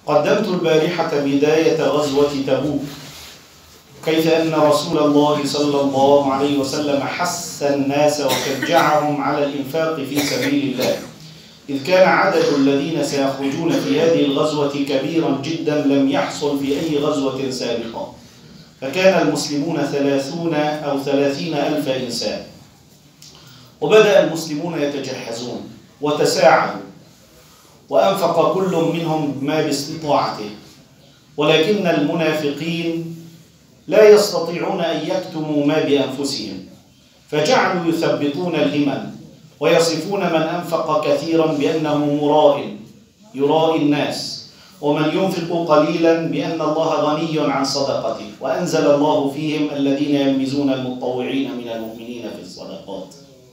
قدمت البارحة بداية غزوة تبوك، كيف أن رسول الله صلى الله عليه وسلم حث الناس وشجعهم على الإنفاق في سبيل الله، إذ كان عدد الذين سيخرجون في هذه الغزوة كبيرا جدا لم يحصل في أي غزوة سابقة، فكان المسلمون 30 ألف إنسان. وبدأ المسلمون يتجهزون وتساعدوا، وأنفق كل منهم ما باستطاعته، ولكن المنافقين لا يستطيعون أن يكتموا ما بأنفسهم، فجعلوا يثبطون الهمم ويصفون من أنفق كثيرا بأنه مراء يرائي الناس، ومن ينفق قليلا بأن الله غني عن صدقته، وأنزل الله فيهم الذين يلمزون المتطوعين من المؤمنين في الصدقات.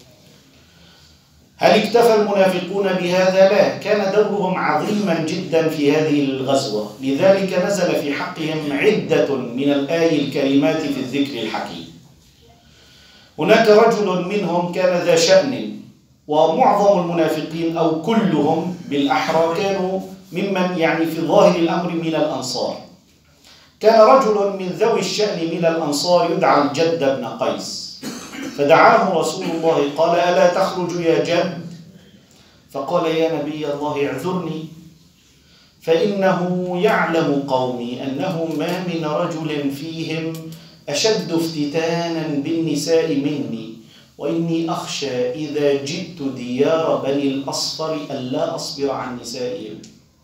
هل اكتفى المنافقون بهذا؟ لا، كان دورهم عظيما جدا في هذه الغزوة، لذلك نزل في حقهم عدة من الآي الكريمات في الذكر الحكيم. هناك رجل منهم كان ذا شأن، ومعظم المنافقين أو كلهم بالأحرى كانوا ممن في ظاهر الأمر من الأنصار. كان رجل من ذوي الشأن من الأنصار يدعى الجد بن قيس، فدعاه رسول الله قال: ألا تخرج يا جد؟ فقال: يا نبي الله اعذرني، فإنه يعلم قومي أنه ما من رجل فيهم أشد افتتانا بالنساء مني، وإني أخشى إذا جئت ديار بني الأصفر ألا أصبر عن نسائهم.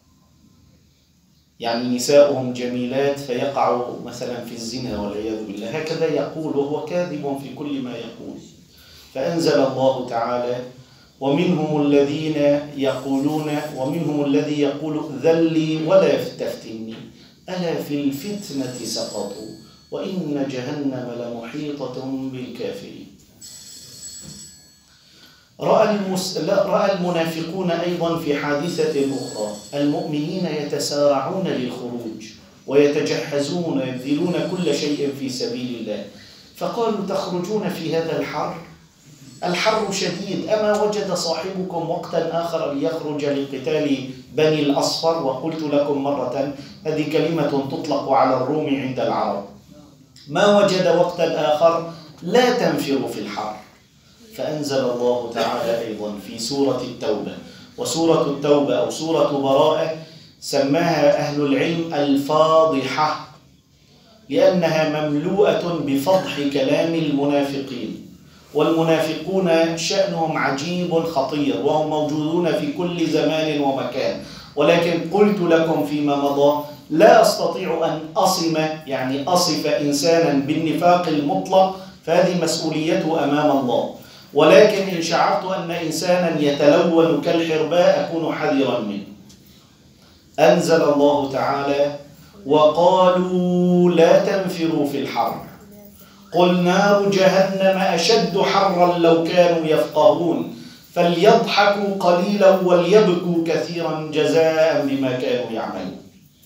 نساؤهم جميلات فيقعوا مثلا في الزنا والعياذ بالله، هكذا يقول، وهو كاذب في كل ما يقول. فأنزل الله تعالى: ومنهم الذي يقول ذلي ولا تفتني ألا في الفتنة سقطوا وإن جهنم لمحيطة بالكافرين. رأى المنافقون أيضا في حادثة أخرى المؤمنين يتسارعون للخروج ويتجهزون ويبذلون كل شيء في سبيل الله، فقالوا: تخرجون في هذا الحر شديد، أما وجد صاحبكم وقتا آخر ليخرج لقتال بني الأصفر؟ وقلت لكم مرة، هذه كلمة تطلق على الروم عند العرب، ما وجد وقتا آخر لا تنفروا في الحر. فأنزل الله تعالى أيضا في سورة التوبة، وسورة التوبة أو سورة براءة سماها أهل العلم الفاضحة، لأنها مملوءة بفضح كلام المنافقين، والمنافقون شأنهم عجيب خطير، وهم موجودون في كل زمان ومكان. ولكن قلت لكم فيما مضى لا أستطيع أن أصف إنسانا بالنفاق المطلق، فهذه مسؤوليته أمام الله، ولكن إن شعرت أن إنسانا يتلون كالحرباء أكون حذرا منه. أنزل الله تعالى: وقالوا لا تنفروا في الحر قل نار جهنم أشد حرا لو كانوا يفقهون فليضحكوا قليلا وليبكوا كثيرا جزاء بما كانوا يعملون.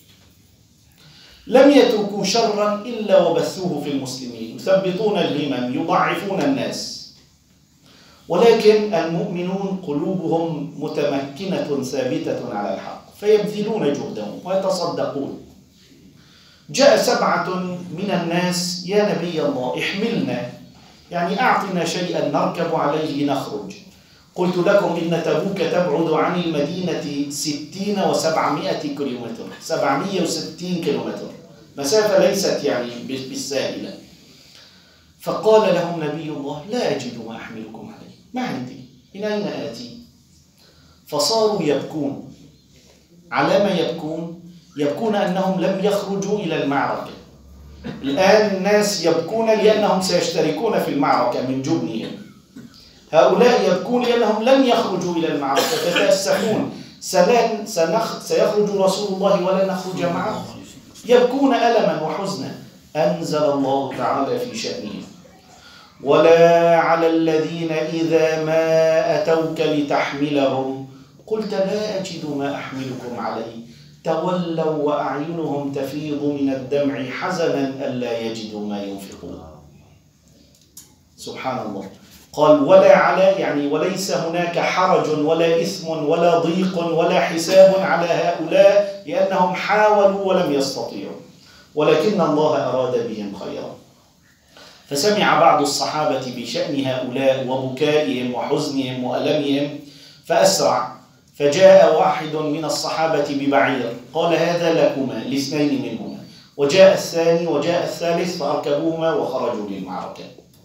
لم يتركوا شرا إلا وبثوه في المسلمين، يثبطون الهمم، يضعفون الناس، ولكن المؤمنون قلوبهم متمكنة ثابتة على الحق، فيبذلون جهدهم ويتصدقون. جاء 7 من الناس: يا نبي الله احملنا، أعطنا شيئا نركب عليه نخرج. قلت لكم إن تبوك تبعد عن المدينة 60 و700 كيلومتر، 760 كيلومتر، مسافة ليست بالساهلة. فقال لهم نبي الله: لا أجد ما أحملكم عليه، ما عندي، من أين آتي؟ فصاروا يبكون. على ما يبكون؟ يبكون أنهم لم يخرجوا إلى المعركة. الآن الناس يبكون لأنهم سيشتركون في المعركة من جبنهم، هؤلاء يبكون لأنهم لم يخرجوا إلى المعركة، يتأسفون: سيخرج رسول الله ولا نخرج معه؟ يبكون ألما وحزنا. أنزل الله تعالى في شأنهم: ولا على الذين إذا ما أتوك لتحملهم قلت لا أجد ما أحملكم عليه تولوا وأعينهم تفيض من الدمع حزنا ألا يجدوا ما ينفقون. سبحان الله، قال ولا على يعني وليس هناك حرج ولا إثم ولا ضيق ولا حساب على هؤلاء لأنهم حاولوا ولم يستطيعوا، ولكن الله أراد بهم خيرا. فسمع بعض الصحابة بشأن هؤلاء وبكائهم وحزنهم وألمهم فأسرع، فجاء واحد من الصحابة ببعير قال هذا لكما لاثنين منهما، وجاء الثاني وجاء الثالث فأركبوهما وخرجوا للمعركة.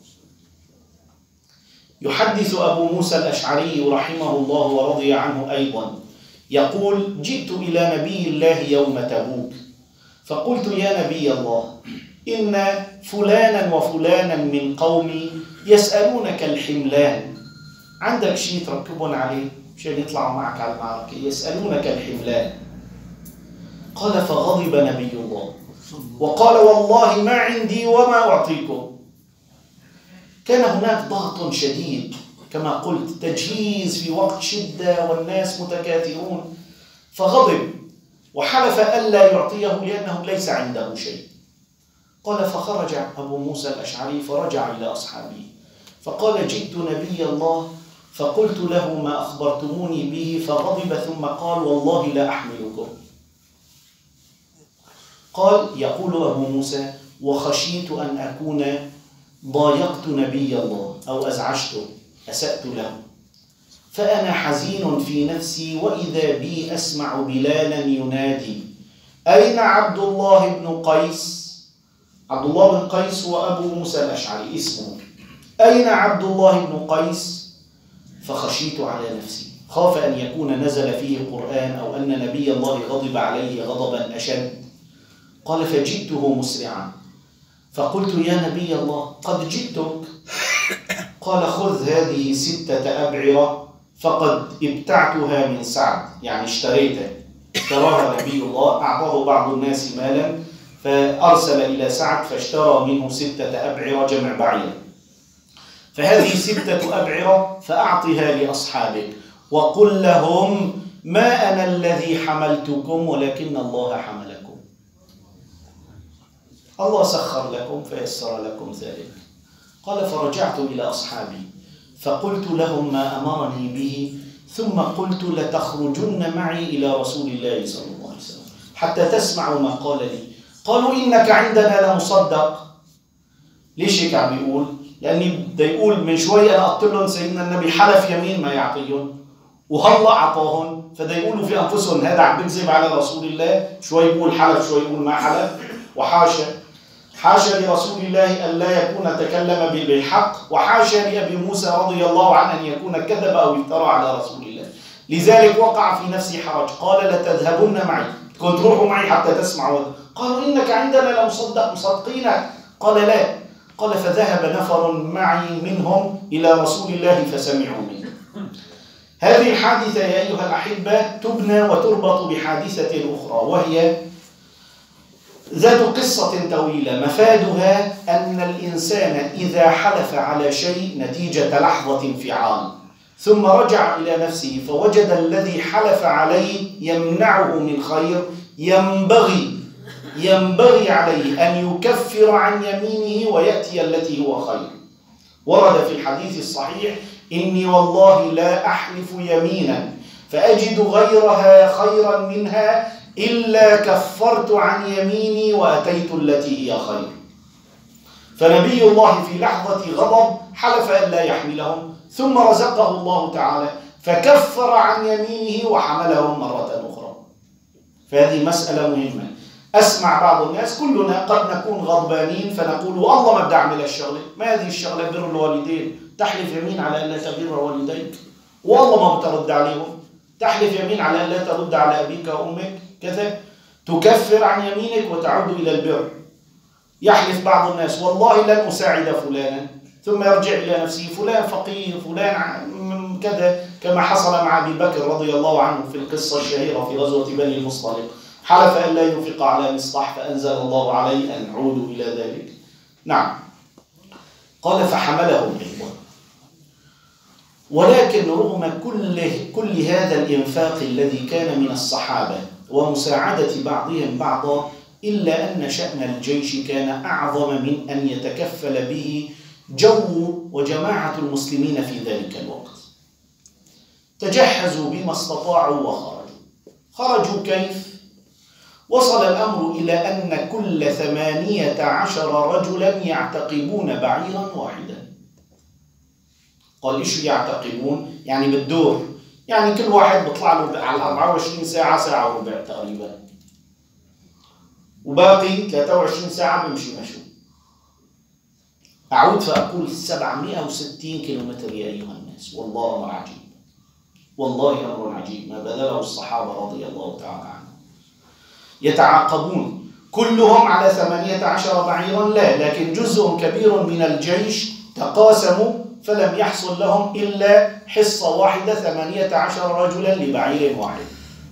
يحدث أبو موسى الأشعري رحمه الله ورضي عنه أيضا يقول جئت إلى نبي الله يوم تبوك فقلت يا نبي الله إن فلانا وفلانا من قومي يسألونك الحملان، عندك شيء تركبون عليه مشان يطلعوا معك على المعركة، يسألونك الحملان. قال فغضب نبي الله وقال والله ما عندي وما أعطيكم. كان هناك ضغط شديد كما قلت، تجهيز في وقت شدة والناس متكاثرون، فغضب وحلف ألا يعطيه لأنه ليس عنده شيء. قال فخرج أبو موسى الأشعري فرجع إلى أصحابه فقال جئت نبي الله فقلت له ما أخبرتموني به، فغضب ثم قال والله لا أحملكم. قال يقول أبو موسى وخشيت أن أكون ضايقت نبي الله أو أزعجته أسأت له، فأنا حزين في نفسي وإذا بي أسمع بلالا ينادي أين عبد الله بن قيس؟ عبد الله بن قيس وأبو موسى الأشعري اسمه، أين عبد الله بن قيس؟ فخشيت على نفسي، خاف أن يكون نزل فيه القرآن أو أن نبي الله غضب عليه غضبا أشد. قال فجئته مسرعا فقلت يا نبي الله قد جئتك. قال خذ هذه 6 أبعرة فقد ابتعتها من سعد، يعني اشتريتها، اشتراها نبي الله، أعطاه بعض الناس مالا فأرسل إلى سعد فاشترى منه 6 أبعرة جمع بعير، فهذه 6 أبعرة فأعطها لأصحابك وقل لهم ما أنا الذي حملتكم ولكن الله حملكم، الله سخر لكم فيسر لكم ذلك. قال فرجعت إلى أصحابي فقلت لهم ما أمرني به، ثم قلت لتخرجن معي إلى رسول الله صلى الله عليه وسلم حتى تسمعوا ما قال لي. قالوا إنك عندنا لمصدق. ليش هيك عم بيقول؟ لأني بده يقول من شوي أنا قلت لهم سيدنا النبي حلف يمين ما يعطيهم وهلا أعطاهم، فده يقولوا في أنفسهم هذا عم بيكذب على رسول الله، شوي يقول حلف شوي يقول ما حلف، وحاشا حاشا لرسول الله أن لا يكون تكلم بالحق، وحاشا لأبي موسى رضي الله عنه أن يكون كذب أو افترى على رسول الله. لذلك وقع في نفسي حرج، قال لتذهبن معي، كنت تروحوا معي حتى تسمعوا. قالوا إنك عندنا لمصدق، مصدقينك. قال لا. قال فذهب نفر معي منهم إلى رسول الله فسمعوا منه. هذه الحادثة يا أيها الأحبة تبنى وتربط بحادثة أخرى وهي ذات قصة طويلة، مفادها أن الإنسان إذا حلف على شيء نتيجة لحظة انفعال ثم رجع إلى نفسه فوجد الذي حلف عليه يمنعه من خير، ينبغي عليه أن يكفر عن يمينه ويأتي التي هو خير. ورد في الحديث الصحيح إني والله لا أحلف يمينا فأجد غيرها خيرا منها إلا كفرت عن يميني وأتيت التي هي خير. فنبي الله في لحظة غضب حلف أن لا يحملهم ثم رزقه الله تعالى فكفر عن يمينه وحملهم مرة أخرى. فهذه مسألة مهمة. أسمع بعض الناس كلنا قد نكون غضبانين فنقول والله ما بدي أعمل الشغلة، ما هذه الشغلة بر الوالدين، تحلف يمين على أن لا تبر والديك والله ما بترد عليهم، تحلف يمين على أن لا ترد على أبيك وأمك كذا، تكفر عن يمينك وتعود إلى البر. يحلف بعض الناس والله لن أساعد فلانا ثم يرجع إلى نفسه فلان فقير فلان كذا، كما حصل مع أبي بكر رضي الله عنه في القصة الشهيرة في غزوة بني المصطلق، حلف أن لا ينفق على مصطح فأنزل الله عليه أن عودوا إلى ذلك. نعم. قال فحملهم أيضا. ولكن رغم كل هذا الإنفاق الذي كان من الصحابة ومساعدة بعضهم بعضا إلا أن شأن الجيش كان أعظم من أن يتكفل به جو وجماعة المسلمين في ذلك الوقت تجهزوا بما استطاعوا وخرجوا. خرجوا كيف؟ وصل الأمر إلى أن كل 18 رجلا يعتقبون بعيرا واحدا. قال إيش يعتقبون؟ يعني بالدور، يعني كل واحد بيطلع له على 24 ساعة ساعة وربع تقريبا، وباقي 23 ساعة بمشي مشوا. أعود فأقول 760 كيلومتر يا أيها الناس. والله أمر عجيب، والله أمر عجيب ما بذله الصحابة رضي الله تعالى عنهم. يتعاقبون كلهم على 18 بعيرا؟ لا، لكن جزء كبير من الجيش تقاسموا فلم يحصل لهم إلا حصة واحدة 18 رجلا لبعير واحد.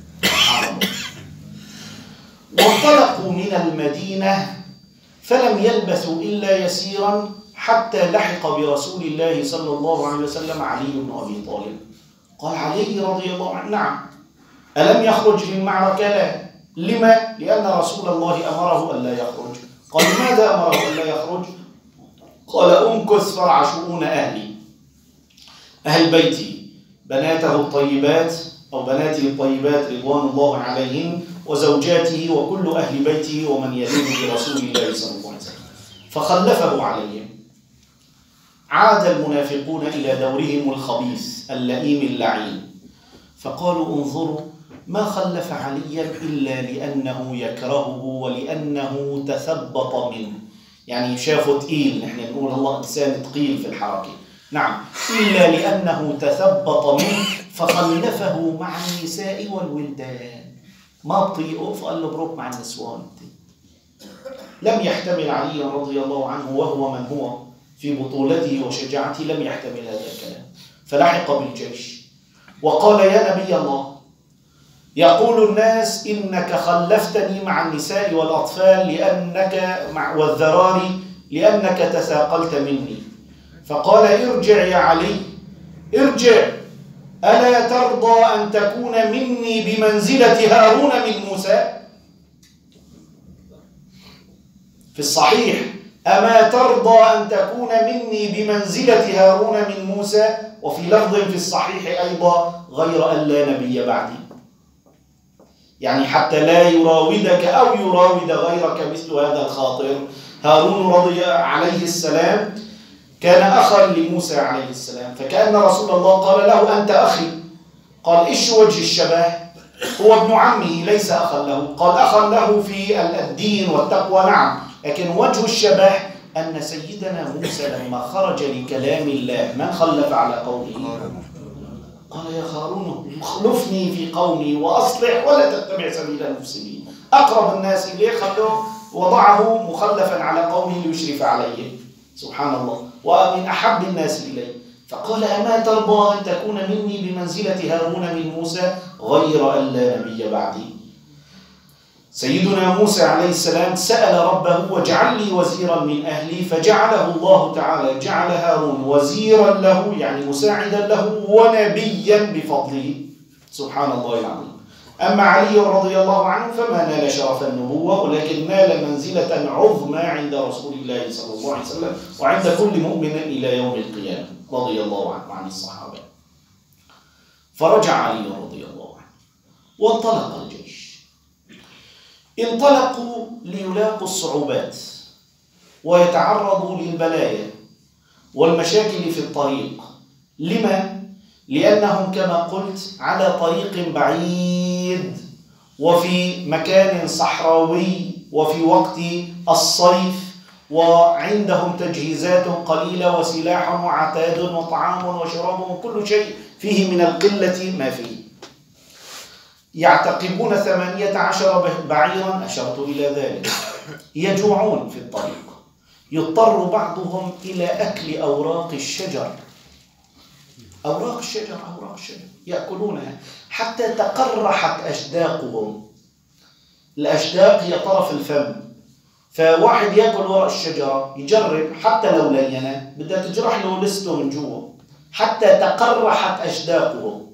وانطلقوا من المدينة فلم يلبثوا إلا يسيرا حتى لحق برسول الله صلى الله عليه وسلم علي بن أبي طالب. قال علي رضي الله عنه: نعم. ألم يخرج للمعركة؟ لا. لما؟ لأن رسول الله أمره ألا يخرج. قال: ماذا أمره ألا يخرج؟ قال: أمكث فرع شؤون أهلي، أهل بيتي، بناته الطيبات أو بناته الطيبات رضوان الله عليهم، وزوجاته، وكل أهل بيته ومن يلين برسول الله صلى الله عليه وسلم. فخلفه عليهم. عاد المنافقون إلى دورهم الخبيث اللئيم اللعين، فقالوا: انظروا ما خلف عليا إلا لأنه يكرهه ولأنه تثبط منه. يعني شافه تقيل، نحن نقول الله إنسان تقيل في الحركة، نعم، إلا لأنه تثبط منه فخلفه مع النساء والولدان. ما بطيقه فقال له: بروك مع النسوان. لم يحتمل علي رضي الله عنه وهو من هو في بطولته وشجاعته، لم يحتمل هذا الكلام، فلحق بالجيش وقال: يا نبي الله، يقول الناس إنك خلفتني مع النساء والأطفال والذراري لأنك تثاقلت مني. فقال: ارجع يا علي، ارجع، ألا ترضى أن تكون مني بمنزلة هارون من موسى؟ في الصحيح: أما ترضى أن تكون مني بمنزلة هارون من موسى؟ وفي لفظ في الصحيح أيضا: غير أن لا نبي بعدي. يعني حتى لا يراودك أو يراود غيرك مثل هذا الخاطر. هارون رضي عليه السلام كان أخا لموسى عليه السلام، فكأن رسول الله قال له: أنت أخي. قال: إيش وجه الشبه؟ هو ابن عمه ليس أخا له. قال: أخا له في الدين والتقوى، نعم، لكن وجه الشبه أن سيدنا موسى لما خرج لكلام الله من خلف على قومه؟ قال: يا هارون اخلفني في قومي وأصلح ولا تتبع سبيل المفسدين. أقرب الناس إليه خلوه، وضعه مخلفا على قومه ليشرف عليهم، سبحان الله، ومن أحب الناس إليه. فقال: أما ترضى أن تكون مني بمنزلة هارون من موسى؟ غير أن لا نبي بعدي. سيدنا موسى عليه السلام سأل ربه: واجعل لي وزيرا من أهلي، فجعله الله تعالى، جعل هارون وزيرا له، يعني مساعدا له ونبيا بفضله، سبحان الله العظيم. أما علي رضي الله عنه فما نال شرف النبوة، ولكن نال منزلة عظمى عند رسول الله صلى الله عليه وسلم وعند كل مؤمن إلى يوم القيامة رضي الله عنه وعن الصحابة. فرجع علي رضي الله عنه وانطلق الجيش. انطلقوا ليلاقوا الصعوبات ويتعرضوا للبلايا والمشاكل في الطريق. لما؟ لأنهم كما قلت على طريق بعيد وفي مكان صحراوي وفي وقت الصيف، وعندهم تجهيزات قليلة وسلاح وعتاد وطعام وشراب وكل شيء فيه من القلة ما فيه. يعتقبون 18 بعيرا، أشرت إلى ذلك. يجوعون في الطريق، يضطر بعضهم إلى أكل أوراق الشجر، أوراق الشجر يأكلونها حتى تقرحت أشداقهم. الأشداق هي طرف الفم، فواحد يأكل ورق الشجرة يجرب حتى لو لينة بدها تجرح له لسته من جوا حتى تقرحت أشداقهم.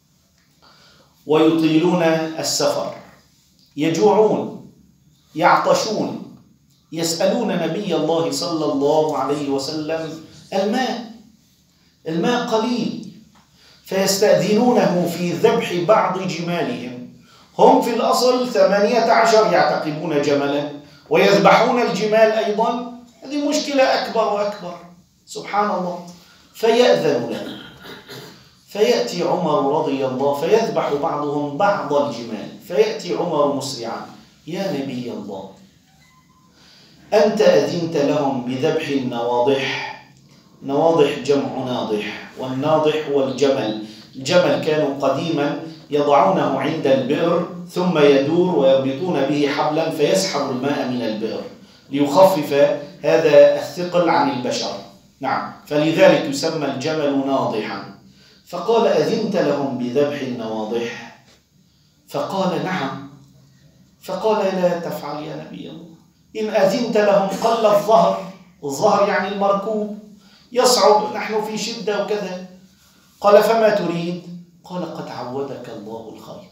ويطيلون السفر، يجوعون، يعطشون، يسألون نبي الله صلى الله عليه وسلم الماء قليل، فيستأذنونه في ذبح بعض جمالهم. هم في الأصل 18 يعتقبون جملا ويذبحون الجمال أيضا. هذه مشكلة أكبر وأكبر، سبحان الله. فيأذن له، فيأتي عمر رضي الله فيذبح بعضهم بعض الجمال. فيأتي عمر مسرعا: يا نبي الله، أنت أذنت لهم بذبح النواضح. نواضح جمع ناضح، والناضح هو الجمل. الجمل كانوا قديما يضعونه عند البئر ثم يدور ويربطون به حبلا فيسحب الماء من البئر ليخفف هذا الثقل عن البشر. نعم، فلذلك يسمى الجمل ناضحا. فقال: أذنت لهم بذبح النواضح؟ فقال: نعم. فقال: لا تفعل يا نبي الله، إن أذنت لهم قل الظهر يعني المركوب، يصعب، نحن في شدة وكذا. قال: فما تريد؟ قال: قد عودك الله الخير.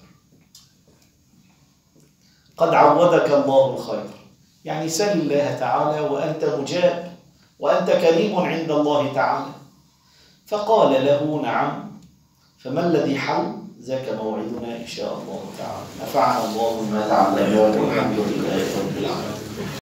قد عودك الله الخير، يعني سل الله تعالى وأنت مجاب وأنت كريم عند الله تعالى. فقال له: نعم. فما الذي حل؟ ذاك موعدنا إن شاء الله تعالى. نفعنا الله بما تعلمنا والحمد لله رب العالمين.